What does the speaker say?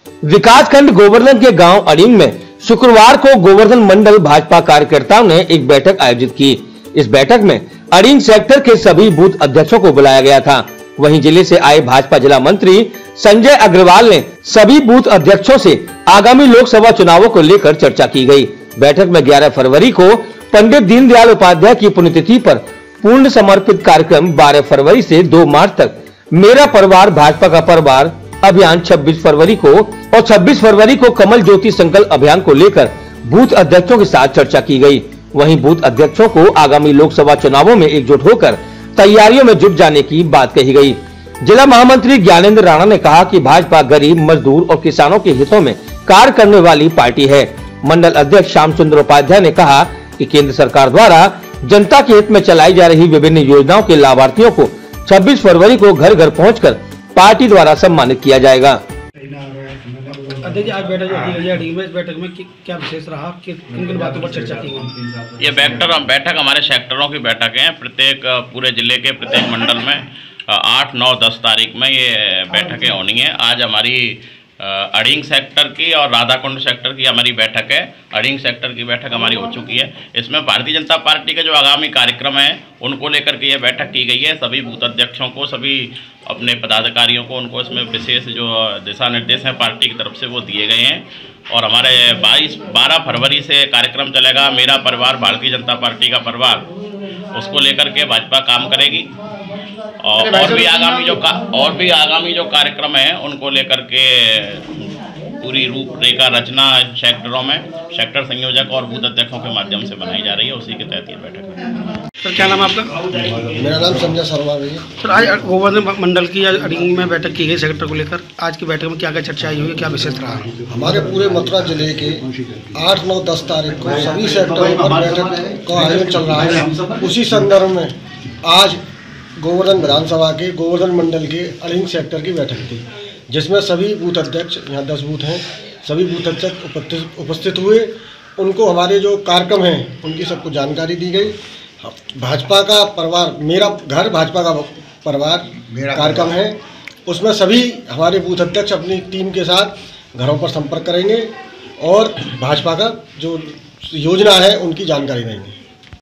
विकासखंड गोवर्धन के गांव अड़िंग में शुक्रवार को गोवर्धन मंडल भाजपा कार्यकर्ताओं ने एक बैठक आयोजित की। इस बैठक में अड़िंग सेक्टर के सभी बूथ अध्यक्षों को बुलाया गया था। वहीं जिले से आए भाजपा जिला मंत्री संजय अग्रवाल ने सभी बूथ अध्यक्षों से आगामी लोकसभा चुनावों को लेकर चर्चा की गई। बैठक में 11 फरवरी को पंडित दीनदयाल उपाध्याय की पुण्यतिथि पर पूर्ण समर्पित कार्यक्रम, 12 फरवरी से 2 मार्च तक मेरा परिवार भाजपा का परिवार अभियान 26 फरवरी को और 26 फरवरी को कमल ज्योति संकल्प अभियान को लेकर बूथ अध्यक्षों के साथ चर्चा की गई। वहीं बूथ अध्यक्षों को आगामी लोकसभा चुनावों में एकजुट होकर तैयारियों में जुट जाने की बात कही गई। जिला महामंत्री ज्ञानेंद्र राणा ने कहा कि भाजपा गरीब, मजदूर और किसानों के हितों में कार्य करने वाली पार्टी है। मंडल अध्यक्ष श्याम सुंदर उपाध्याय ने कहा कि केंद्र सरकार द्वारा जनता के हित में चलाई जा रही विभिन्न योजनाओं के लाभार्थियों को 26 फरवरी को घर घर पहुंचकर पार्टी द्वारा सम्मानित किया जाएगा। अध्यक्ष जी, आज बैठक में क्या विशेष रहा, किन बातों पर चर्चा की गई? ये बैठक हमारे सेक्टरों की बैठक है। प्रत्येक पूरे जिले के प्रत्येक मंडल में 8, 9, 10 तारीख में ये बैठकें होनी है। आज हमारी अड़िंग सेक्टर की और राधाकुंड सेक्टर की हमारी बैठक है। अड़िंग सेक्टर की बैठक हमारी हो चुकी है। इसमें भारतीय जनता पार्टी के जो आगामी कार्यक्रम हैं उनको लेकर के ये बैठक की गई है। सभी बूथ अध्यक्षों को, सभी अपने पदाधिकारियों को, उनको इसमें विशेष जो दिशा निर्देश हैं पार्टी की तरफ से वो दिए गए हैं। और हमारे 12 फरवरी से कार्यक्रम चलेगा, मेरा परिवार भारतीय जनता पार्टी का परिवार, उसको लेकर के भाजपा काम करेगी। और भी आगामी जो कार्यक्रम है उनको लेकर के पूरी रूपरेखा रचना सेक्टरों में सेक्टर संयोजक और बूथ अध्यक्षों के माध्यम से बनाई जा रही है। उसी के तहत ये बैठक है। सर, क्या नाम है आपका? मेरा नाम संजय शर्मा भैया। सर, आज गोवर्धन मंडल की अड़िंग में बैठक की गई सेक्टर को लेकर। आज की बैठक में क्या क्या चर्चा आई हुई, क्या विशेष रहा? हमारे पूरे मथुरा जिले के 8, 9, 10 तारीख को सभी सेक्टरों पर बैठक का आयोजन चल रहा है। उसी संदर्भ में आज गोवर्धन विधानसभा के गोवर्धन मंडल के अड़िंग सेक्टर की बैठक थी, जिसमें सभी बूथ अध्यक्ष, यहाँ 10 बूथ हैं, सभी बूथ अध्यक्ष उपस्थित हुए। उनको हमारे जो कार्यक्रम हैं उनकी सबको जानकारी दी गई। भाजपा का परिवार मेरा घर, भाजपा का परिवार कार्यक्रम है, उसमें सभी हमारे बूथ अध्यक्ष अपनी टीम के साथ घरों पर संपर्क करेंगे और भाजपा का जो योजना है उनकी जानकारी देंगे।